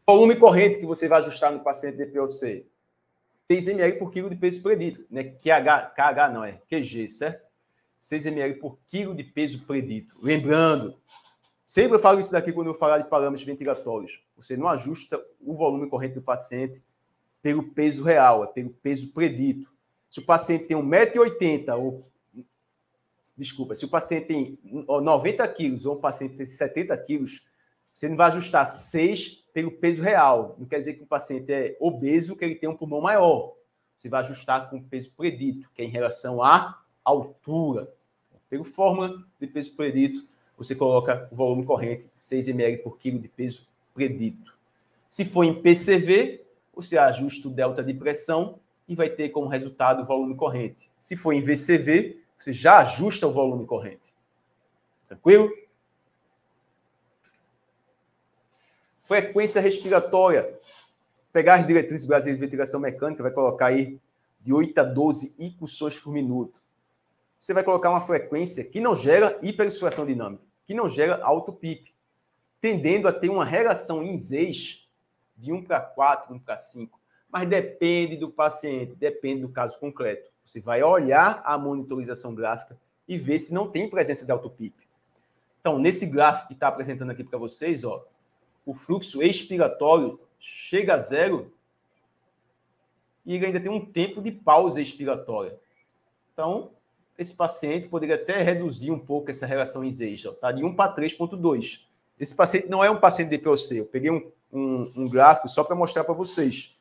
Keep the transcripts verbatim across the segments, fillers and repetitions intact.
Volume corrente que você vai ajustar no paciente D P O C. seis mililitros por quilo de peso predito. Né? Q H, K H não, é Q G, certo? seis mililitros por quilo de peso predito. Lembrando, sempre eu falo isso daqui quando eu falar de parâmetros ventilatórios. Você não ajusta o volume corrente do paciente pelo peso real, é pelo peso predito. Se o paciente tem um metro e oitenta ou... Desculpa, se o paciente tem noventa quilos ou o paciente tem setenta quilos, você não vai ajustar seis pelo peso real. Não quer dizer que o paciente é obeso, que ele tem um pulmão maior. Você vai ajustar com o peso predito, que é em relação à altura. Pelo fórmula de peso predito, você coloca o volume corrente seis mililitros por quilo de peso predito. Se for em P C V, você ajusta o delta de pressão e vai ter como resultado o volume corrente. Se for em V C V, você já ajusta o volume corrente. Tranquilo? Frequência respiratória. Pegar as diretrizes brasileiras de ventilação mecânica, vai colocar aí de oito a doze incursões por minuto. Você vai colocar uma frequência que não gera hiperinsuflação dinâmica, que não gera alto P I P, tendendo a ter uma relação em Zs de um para quatro, um para cinco. Mas depende do paciente, depende do caso concreto. Você vai olhar a monitorização gráfica e ver se não tem presença de alto P I P. Então, nesse gráfico que está apresentando aqui para vocês, ó, o fluxo expiratório chega a zero e ele ainda tem um tempo de pausa expiratória. Então, esse paciente poderia até reduzir um pouco essa relação em Zs, ó, tá? De um para três vírgula dois. Esse paciente não é um paciente de D P O C. Eu peguei um, um, um gráfico só para mostrar para vocês.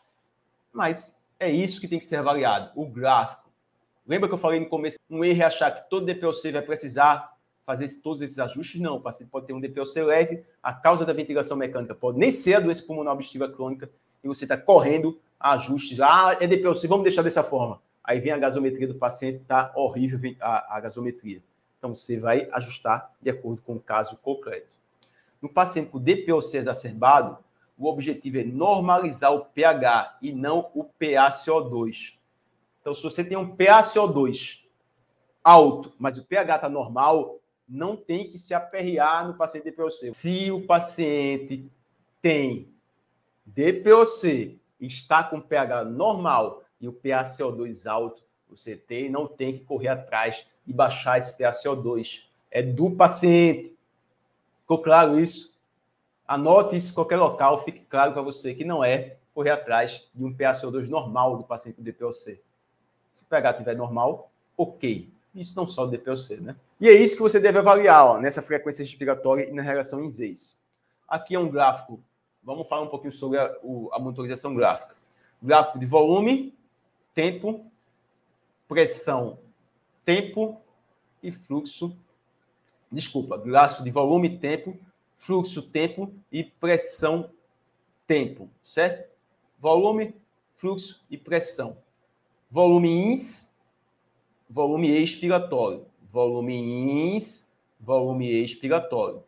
Mas é isso que tem que ser avaliado, o gráfico. Lembra que eu falei no começo, um erro é achar que todo D P O C vai precisar fazer todos esses ajustes? Não, o paciente pode ter um D P O C leve, a causa da ventilação mecânica pode nem ser a doença pulmonar obstrutiva crônica, e você está correndo a ajustes. Ah, é D P O C, vamos deixar dessa forma. Aí vem a gasometria do paciente, está horrível a, a gasometria. Então, você vai ajustar de acordo com o caso concreto. No paciente com D P O C exacerbado, o objetivo é normalizar o pH e não o P A C O dois. Então, se você tem um P A C O dois alto, mas o pH está normal, não tem que se aperrear no paciente D P O C. Se o paciente tem D P O C, está com pH normal e o P A C O dois alto, você tem, não tem que correr atrás e baixar esse P A C O dois. É do paciente. Ficou claro isso? Anote isso em qualquer local, fique claro para você que não é correr atrás de um P A C O dois normal do paciente com D P O C. Se o pH estiver normal, ok. Isso não só do D P O C, né? E é isso que você deve avaliar, ó, nessa frequência respiratória e na relação em Zs. Aqui é um gráfico. Vamos falar um pouquinho sobre a, o, a monitorização gráfica. Gráfico de volume, tempo, pressão, tempo e fluxo. Desculpa, gráfico de volume, tempo, fluxo, tempo e pressão, tempo, certo? Volume, fluxo e pressão. Volume ins, volume expiratório. Volume ins, volume expiratório.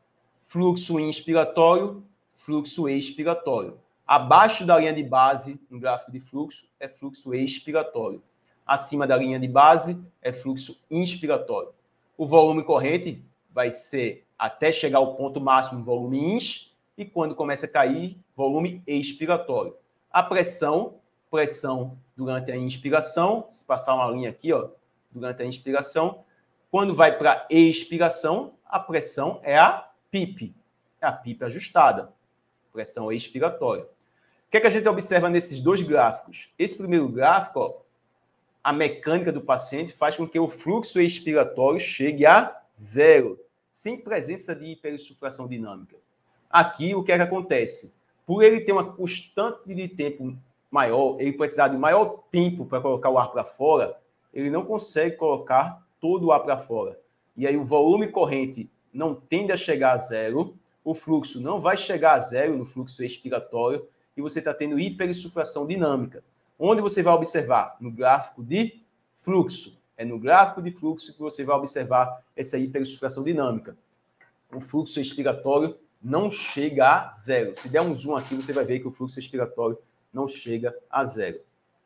Fluxo inspiratório, fluxo expiratório. Abaixo da linha de base, no gráfico de fluxo, é fluxo expiratório. Acima da linha de base, é fluxo inspiratório. O volume corrente vai ser até chegar ao ponto máximo, volume ins, e quando começa a cair, volume expiratório. A pressão, pressão durante a inspiração, se passar uma linha aqui, ó, durante a inspiração, quando vai para a expiração, a pressão é a P I P, é a P I P ajustada, pressão expiratória. O que é que a gente observa nesses dois gráficos? Esse primeiro gráfico, ó, a mecânica do paciente faz com que o fluxo expiratório chegue a zero, sem presença de hiperinsuflação dinâmica. Aqui, o que é que acontece? Por ele ter uma constante de tempo maior, ele precisar de maior tempo para colocar o ar para fora, ele não consegue colocar todo o ar para fora. E aí o volume corrente não tende a chegar a zero, o fluxo não vai chegar a zero no fluxo expiratório, e você está tendo hiperinsuflação dinâmica. Onde você vai observar? No gráfico de fluxo. É no gráfico de fluxo que você vai observar essa hiperinsuflação dinâmica. O fluxo expiratório não chega a zero. Se der um zoom aqui, você vai ver que o fluxo expiratório não chega a zero.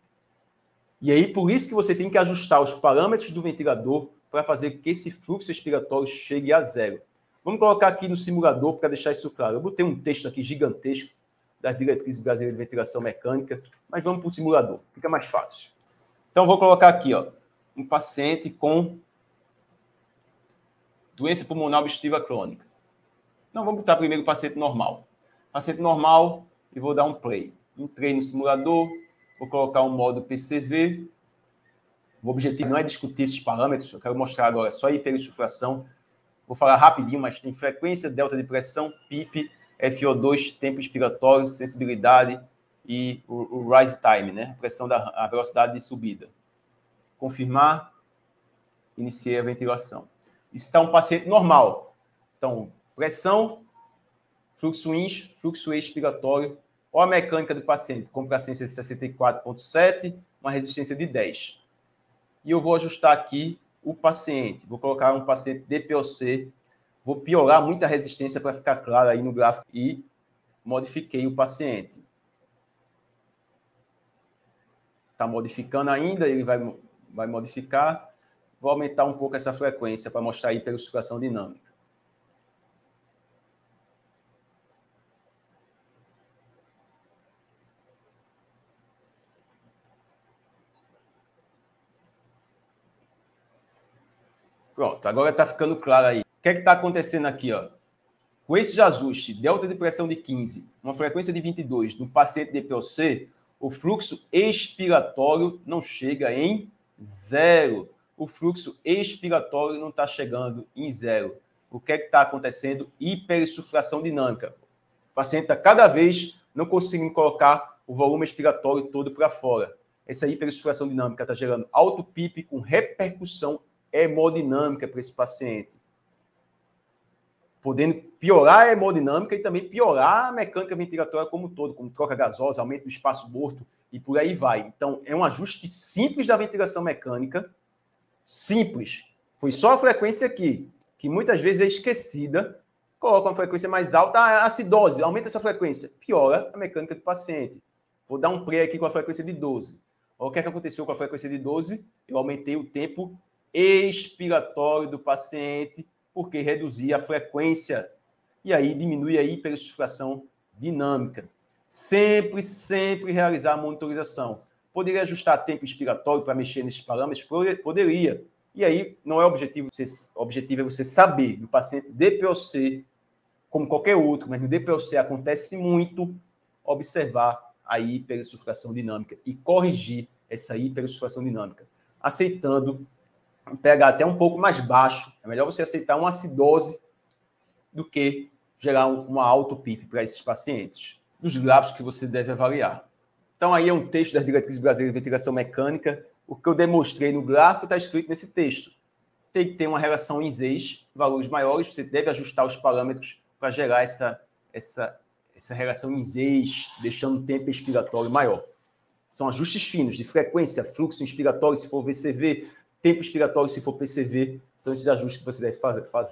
E aí, por isso que você tem que ajustar os parâmetros do ventilador para fazer com que esse fluxo expiratório chegue a zero. Vamos colocar aqui no simulador para deixar isso claro. Eu botei um texto aqui gigantesco das diretrizes brasileiras de ventilação mecânica, mas vamos para o simulador, fica mais fácil. Então, vou colocar aqui, ó, um paciente com doença pulmonar obstrutiva crônica. Não, vamos botar primeiro o paciente normal. Paciente normal, e vou dar um play. Entrei no simulador, vou colocar um modo P C V. O objetivo não é discutir esses parâmetros, eu quero mostrar agora só a hiperinsuflação. Vou falar rapidinho, mas tem frequência, delta de pressão, P I P, F O dois, tempo expiratório, sensibilidade e o, o rise time, né? A pressão da a velocidade de subida. Confirmar, iniciei a ventilação. Isso está um paciente normal. Então, pressão, fluxo ins, fluxo expiratório, ou a mecânica do paciente, complacência de sessenta e quatro vírgula sete, uma resistência de dez. E eu vou ajustar aqui o paciente. Vou colocar um paciente D P O C. Vou piorar muito a resistência para ficar claro aí no gráfico. E modifiquei o paciente. Está modificando ainda, ele vai, vai modificar. Vou aumentar um pouco essa frequência para mostrar a hiperinsuflação dinâmica. Pronto, agora está ficando claro aí. O que é que está acontecendo aqui, ó? Com esses ajustes, delta de pressão de quinze, uma frequência de vinte e dois, no paciente D P O C, o fluxo expiratório não chega em zero. O fluxo expiratório não está chegando em zero. O que é que está acontecendo? Hiperinsuflação dinâmica. O paciente está cada vez não conseguindo colocar o volume expiratório todo para fora. Essa hiperinsuflação dinâmica está gerando alto P I P com repercussão hemodinâmica para esse paciente, podendo piorar a hemodinâmica e também piorar a mecânica ventilatória como um todo, como troca gasosa, aumento do espaço morto e por aí vai. Então, é um ajuste simples da ventilação mecânica, simples. Foi só a frequência aqui, que muitas vezes é esquecida, coloca uma frequência mais alta, a acidose, aumenta essa frequência, piora a mecânica do paciente. Vou dar um play aqui com a frequência de doze. Olha o que é que aconteceu com a frequência de doze? Eu aumentei o tempo expiratório do paciente, porque reduzia a frequência e aí diminui a hiperinsuflação dinâmica. Sempre, sempre realizar a monitorização. Poderia ajustar tempo expiratório para mexer nesses parâmetros? Poderia. E aí não é objetivo, o objetivo é você saber no paciente D P O C, como qualquer outro, mas no D P O C acontece muito, observar a hiperinsuflação dinâmica e corrigir essa hiperinsuflação dinâmica, aceitando um pH até um pouco mais baixo. É melhor você aceitar uma acidose do que gerar uma alto P I P para esses pacientes. Dos gráficos que você deve avaliar. Então, aí é um texto das diretrizes brasileiras de ventilação mecânica. O que eu demonstrei no gráfico está escrito nesse texto. Tem que ter uma relação INZES, valores maiores, você deve ajustar os parâmetros para gerar essa, essa, essa relação INZES, deixando o tempo expiratório maior. São ajustes finos de frequência, fluxo inspiratório, se for V C V, tempo expiratório, se for P C V, são esses ajustes que você deve fazer.